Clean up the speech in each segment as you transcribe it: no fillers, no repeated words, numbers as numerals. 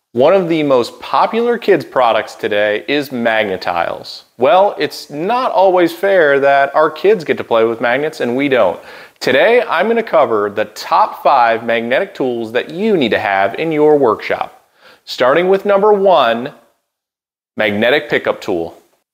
One of the most popular kids products today is Magnet-Tiles. Well, it's not always fair that our kids get to play with magnets and we don't. Today, I'm going to cover the top 5 magnetic tools that you need to have in your workshop. Starting with number 1, magnetic pickup tool.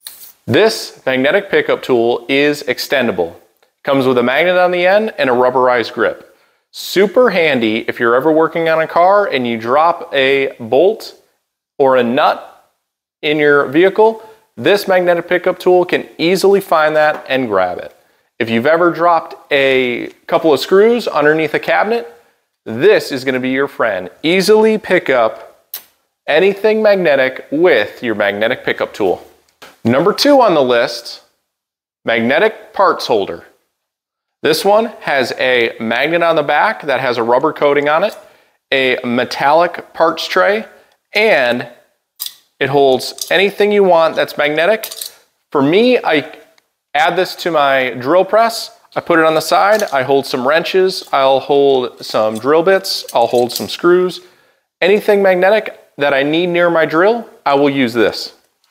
This magnetic pickup tool is extendable. It comes with a magnet on the end and a rubberized grip. Super handy if you're ever working on a car and you drop a bolt or a nut in your vehicle. This magnetic pickup tool can easily find that and grab it. If you've ever dropped a couple of screws underneath a cabinet, this is going to be your friend. Easily pick up anything magnetic with your magnetic pickup tool. Number 2 on the list, magnetic parts holder. This one has a magnet on the back that has a rubber coating on it, a metallic parts tray, and it holds anything you want that's magnetic. For me, I add this to my drill press. I put it on the side. I hold some wrenches. I'll hold some drill bits. I'll hold some screws. Anything magnetic that I need near my drill, I will use this.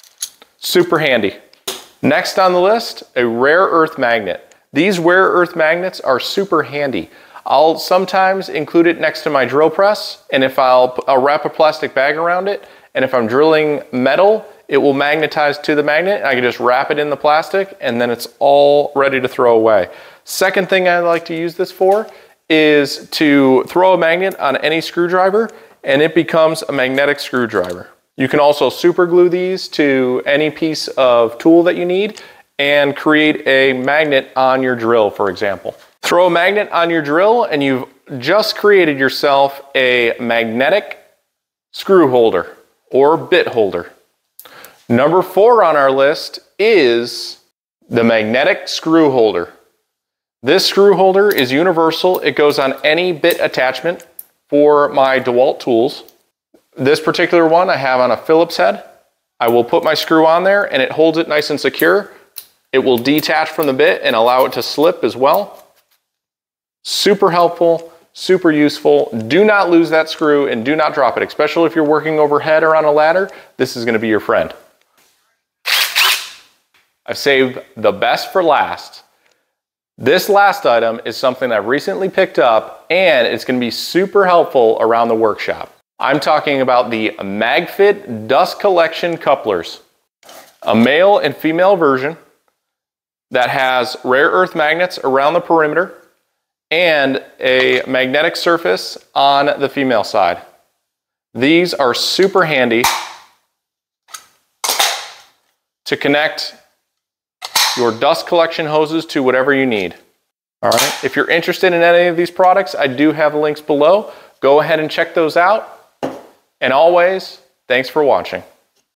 Super handy. Next on the list, a rare earth magnet. These rare earth magnets are super handy. I'll sometimes include it next to my drill press, and if I'll wrap a plastic bag around it, and if I'm drilling metal, it will magnetize to the magnet. I can just wrap it in the plastic, and then it's all ready to throw away. Second thing I like to use this for is to throw a magnet on any screwdriver, and it becomes a magnetic screwdriver. You can also super glue these to any piece of tool that you need and create a magnet on your drill, for example. Throw a magnet on your drill and you've just created yourself a magnetic screw holder or bit holder. Number 4 on our list is the magnetic screw holder. This screw holder is universal. It goes on any bit attachment for my DeWalt tools. This particular one I have on a Phillips head. I will put my screw on there and it holds it nice and secure. It will detach from the bit and allow it to slip as well. Super helpful, super useful. Do not lose that screw and do not drop it, especially if you're working overhead or on a ladder. This is going to be your friend. I've saved the best for last. This last item is something I've recently picked up and it's going to be super helpful around the workshop. I'm talking about the MagFit Dust Collection Couplers. A male and female version that has rare earth magnets around the perimeter and a magnetic surface on the female side. These are super handy to connect your dust collection hoses to whatever you need. All right. If you're interested in any of these products, I do have links below. Go ahead and check those out. And always, thanks for watching.